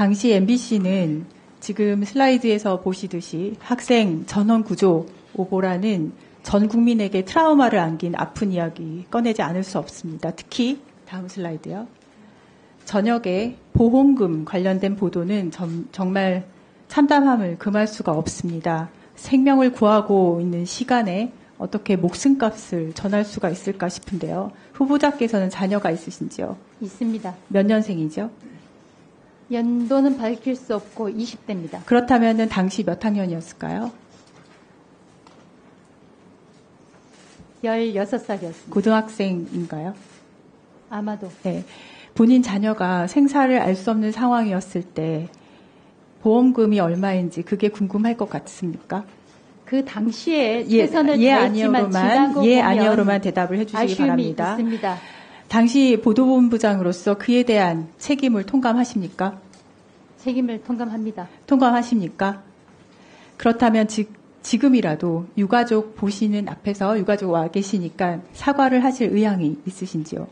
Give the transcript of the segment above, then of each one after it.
당시 MBC는 지금 슬라이드에서 보시듯이 학생 전원 구조 오보라는 전 국민에게 트라우마를 안긴 아픈 이야기 꺼내지 않을 수 없습니다. 특히 다음 슬라이드요. 저녁에 보험금 관련된 보도는 정말 참담함을 금할 수가 없습니다. 생명을 구하고 있는 시간에 어떻게 목숨값을 전할 수가 있을까 싶은데요. 후보자께서는 자녀가 있으신지요? 있습니다. 몇 년생이죠? 연도는 밝힐 수 없고 20대입니다. 그렇다면 당시 몇 학년이었을까요? 16살이었습니다. 고등학생인가요? 아마도. 네. 본인 자녀가 생사를 알 수 없는 상황이었을 때 보험금이 얼마인지 그게 궁금할 것 같습니까? 그 당시에 최선을 다했지만 지나고 예, 보면 아니요로만 대답을 해주시기 아쉬움이 바랍니다. 있습니다. 당시 보도본부장으로서 그에 대한 책임을 통감하십니까? 책임을 통감합니다. 통감하십니까? 그렇다면 지금이라도 유가족 보시는 앞에서 유가족 와 계시니까 사과를 하실 의향이 있으신지요?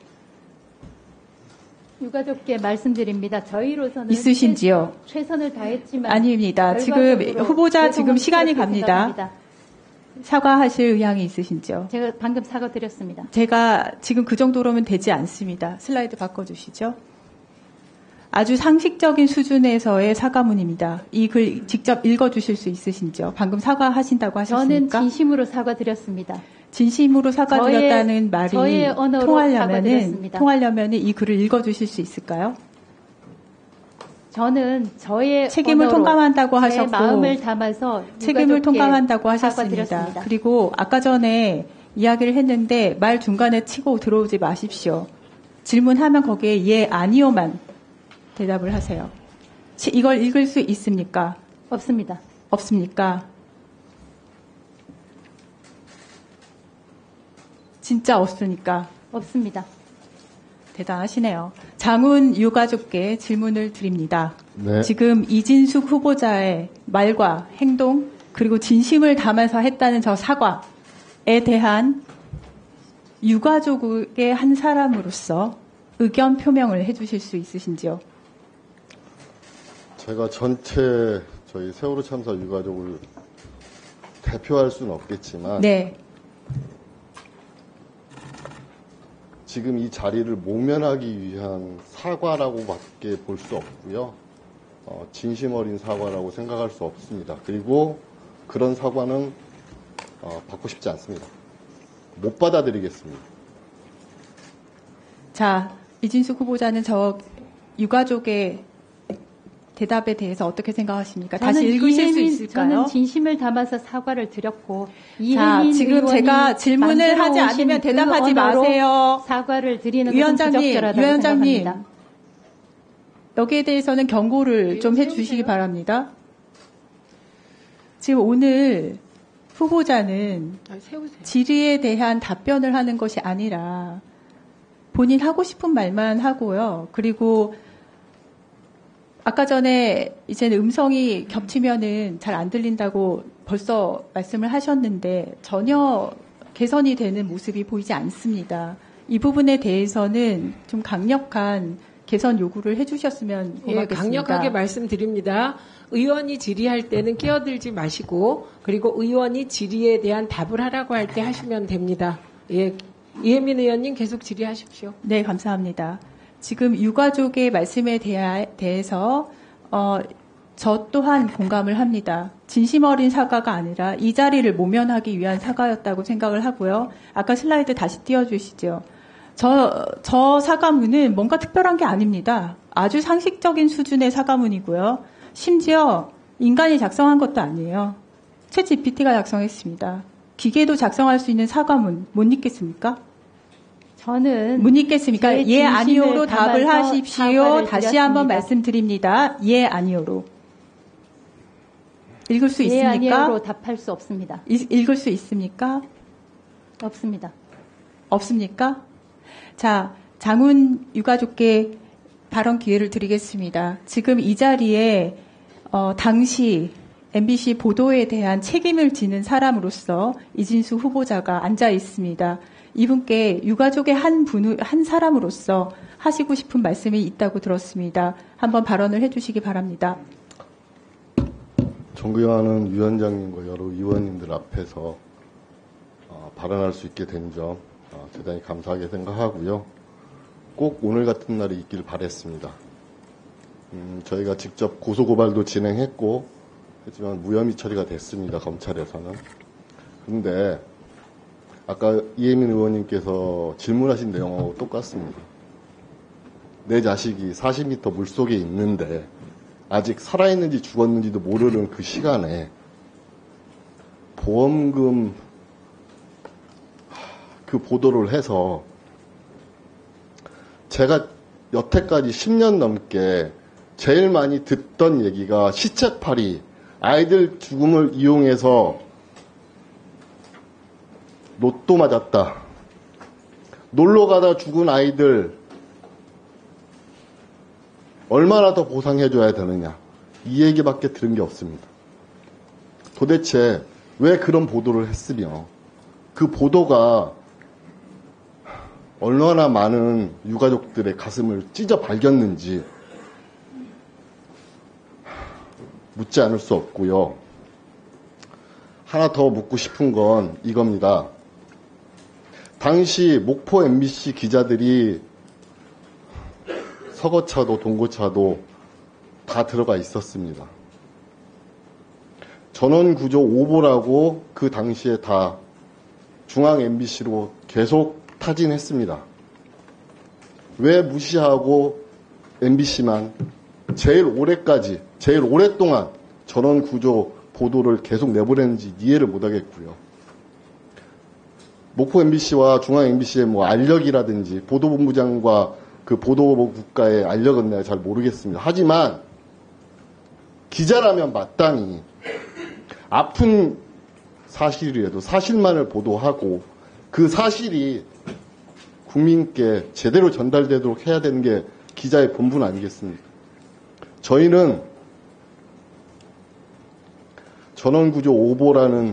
유가족께 말씀드립니다. 저희로서는 있으신지요? 최선을 다했지만 아닙니다. 지금 후보자 지금 시간이 갑니다. 생각합니다. 사과하실 의향이 있으신지요? 제가 방금 사과드렸습니다. 제가 지금 그 정도로면 되지 않습니다. 슬라이드 바꿔주시죠. 아주 상식적인 수준에서의 사과문입니다. 이 글 직접 읽어주실 수 있으신지요? 방금 사과하신다고 하셨습니까? 저는 진심으로 사과드렸습니다. 진심으로 사과드렸다는 말이 저의 언어로 사과드렸습니다. 통하려면 이 글을 읽어주실 수 있을까요? 저는 저의 책임을 언어로 통감한다고 하셨고 제 마음을 담아서 책임을 통감한다고 하셨습니다. 사과드렸습니다. 그리고 아까 전에 이야기를 했는데 말 중간에 치고 들어오지 마십시오. 질문하면 거기에 예, 아니요만 대답을 하세요. 이걸 읽을 수 있습니까? 없습니다. 없습니까? 진짜 없으니까. 없습니다. 대단하시네요. 장훈 유가족께 질문을 드립니다. 네. 지금 이진숙 후보자의 말과 행동 그리고 진심을 담아서 했다는 저 사과에 대한 유가족의 한 사람으로서 의견 표명을 해주실 수 있으신지요? 제가 전체 저희 세월호 참사 유가족을 대표할 수는 없겠지만 네. 지금 이 자리를 모면하기 위한 사과라고밖에 볼 수 없고요. 진심 어린 사과라고 생각할 수 없습니다. 그리고 그런 사과는 받고 싶지 않습니다. 못 받아들이겠습니다. 자, 이진숙 후보자는 저 유가족의 대답에 대해서 어떻게 생각하십니까? 다시 읽으실 수 있을까요? 저는 진심을 담아서 사과를 드렸고 자, 지금 제가 질문을 하지 않으면 대답하지 마세요. 사과를 드리는 것은 부적절하다고 생각합니다. 여기에 대해서는 경고를 좀 해주시기 바랍니다. 지금 오늘 후보자는 질의에 대한 답변을 하는 것이 아니라 본인 하고 싶은 말만 하고요. 그리고 아까 전에 이제는 음성이 겹치면은 잘 안 들린다고 벌써 말씀을 하셨는데 전혀 개선이 되는 모습이 보이지 않습니다. 이 부분에 대해서는 좀 강력한 개선 요구를 해주셨으면 고맙겠습니다. 예, 강력하게 말씀드립니다. 의원이 질의할 때는 끼어들지 마시고 그리고 의원이 질의에 대한 답을 하라고 할 때 하시면 됩니다. 예, 이혜민 의원님 계속 질의하십시오. 네, 감사합니다. 지금 유가족의 말씀에 대해서 저 또한 공감을 합니다. 진심 어린 사과가 아니라 이 자리를 모면하기 위한 사과였다고 생각을 하고요. 아까 슬라이드 다시 띄워주시죠. 저 사과문은 뭔가 특별한 게 아닙니다. 아주 상식적인 수준의 사과문이고요. 심지어 인간이 작성한 것도 아니에요. 챗 GPT가 작성했습니다. 기계도 작성할 수 있는 사과문 못 읽겠습니까? 저는 못 읽겠습니까? 예, 아니오로 답을 하십시오. 다시 한번 말씀드립니다. 예, 아니오로. 읽을 수 있습니까? 예, 아니오로 답할 수 없습니다. 읽을 수 있습니까? 없습니다. 없습니까? 자, 장훈 유가족께 발언 기회를 드리겠습니다. 지금 이 자리에 당시 MBC 보도에 대한 책임을 지는 사람으로서 이진수 후보자가 앉아 있습니다. 이분께 유가족의 한 사람으로서 하시고 싶은 말씀이 있다고 들었습니다. 한번 발언을 해주시기 바랍니다. 존경하는 위원장님과 여러 의원님들 앞에서 발언할 수 있게 된 점 대단히 감사하게 생각하고요. 꼭 오늘 같은 날이 있길 바랬습니다. 저희가 직접 고소고발도 진행했고 하지만 무혐의 처리가 됐습니다. 검찰에서는. 그런데 아까 이혜민 의원님께서 질문하신 내용하고 똑같습니다. 내 자식이 40m 물속에 있는데 아직 살아있는지 죽었는지도 모르는 그 시간에 보험금 그 보도를 해서 제가 여태까지 10년 넘게 제일 많이 듣던 얘기가 시체팔이, 아이들 죽음을 이용해서 로또 맞았다. 놀러 가다 죽은 아이들 얼마나 더 보상해줘야 되느냐. 이 얘기밖에 들은 게 없습니다. 도대체 왜 그런 보도를 했으며 그 보도가 얼마나 많은 유가족들의 가슴을 찢어 발겼는지 묻지 않을 수 없고요. 하나 더 묻고 싶은 건 이겁니다. 당시 목포 MBC 기자들이 서거차도 동거차도 다 들어가 있었습니다. 전원구조 오보라고 그 당시에 다 중앙 MBC로 계속 타진했습니다. 왜 무시하고 MBC만 제일 오랫동안 전원구조 보도를 계속 내보냈는지 이해를 못하겠고요. 목포 MBC와 중앙 MBC의 알력이라든지 보도본부장과 그 보도국가의 알력은 내가 잘 모르겠습니다. 하지만 기자라면 마땅히 아픈 사실이라도 사실만을 보도하고 그 사실이 국민께 제대로 전달되도록 해야 되는 게 기자의 본분 아니겠습니까? 저희는 전원구조 오보라는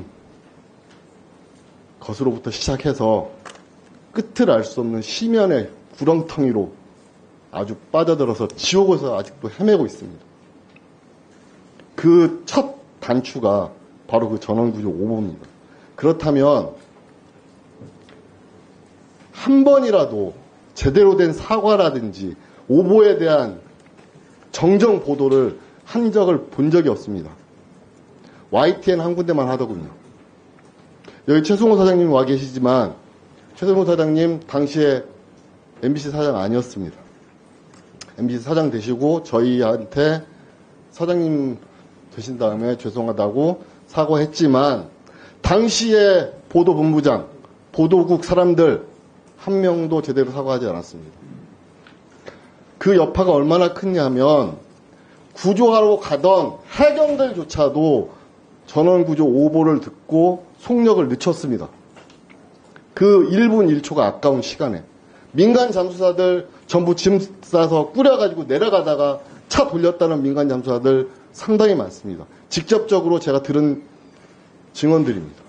것으로부터 시작해서 끝을 알 수 없는 심연의 구렁텅이로 아주 빠져들어서 지옥에서 아직도 헤매고 있습니다. 그 첫 단추가 바로 그 전원구조 오보입니다. 그렇다면 한 번이라도 제대로 된 사과라든지 오보에 대한 정정 보도를 한 적을 본 적이 없습니다. YTN 한 군데만 하더군요. 여기 최승호 사장님 와 계시지만 최승호 사장님 당시에 MBC 사장 아니었습니다. MBC 사장 되시고 저희한테 사장님 되신 다음에 죄송하다고 사과했지만 당시에 보도본부장, 보도국 사람들 한 명도 제대로 사과하지 않았습니다. 그 여파가 얼마나 크냐면 구조하러 가던 해경들조차도 전원구조 오보를 듣고 속력을 늦췄습니다. 그 1분 1초가 아까운 시간에 민간 잠수사들 전부 짐 싸서 꾸려가지고 내려가다가 차 돌렸다는 민간 잠수사들 상당히 많습니다. 직접적으로 제가 들은 증언들입니다.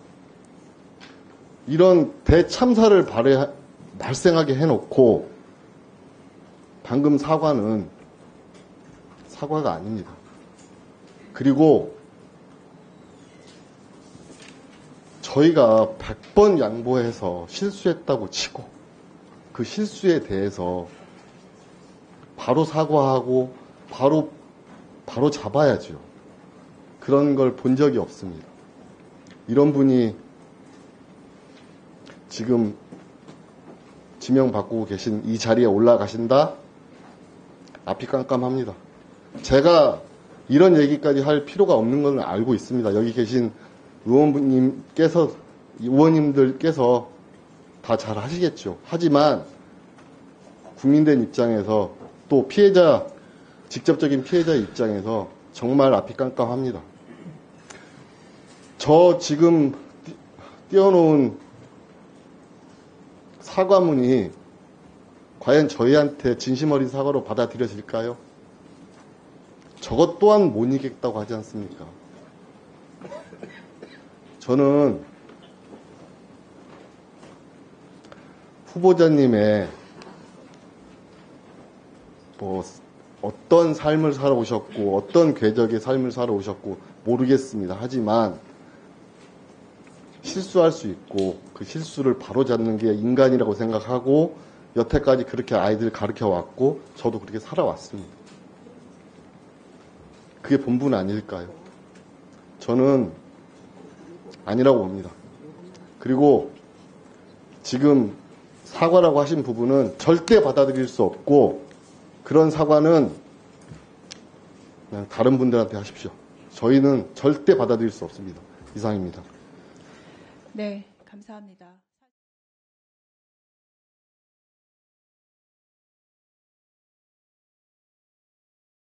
이런 대참사를 발생하게 해놓고 방금 사과는 사과가 아닙니다. 그리고 저희가 100번 양보해서 실수했다고 치고 그 실수에 대해서 바로 사과하고 바로 잡아야죠. 그런 걸 본 적이 없습니다. 이런 분이 지금 지명 바꾸고 계신 이 자리에 올라가신다? 앞이 깜깜합니다. 제가 이런 얘기까지 할 필요가 없는 건 알고 있습니다. 여기 계신 의원님들께서 다 잘 하시겠죠. 하지만 국민들 입장에서 또 직접적인 피해자 입장에서 정말 앞이 깜깜합니다. 저 지금 띄워놓은 사과문이 과연 저희한테 진심 어린 사과로 받아들여질까요? 저것 또한 못 이기겠다고 하지 않습니까? 저는 후보자님의 뭐 어떤 삶을 살아오셨고 어떤 궤적의 삶을 살아오셨고 모르겠습니다. 하지만 실수할 수 있고 그 실수를 바로잡는 게 인간이라고 생각하고 여태까지 그렇게 아이들 가르쳐 왔고 저도 그렇게 살아왔습니다. 그게 본분 아닐까요? 저는 아니라고 봅니다. 그리고 지금 사과라고 하신 부분은 절대 받아들일 수 없고 그런 사과는 그냥 다른 분들한테 하십시오. 저희는 절대 받아들일 수 없습니다. 이상입니다. 네, 감사합니다.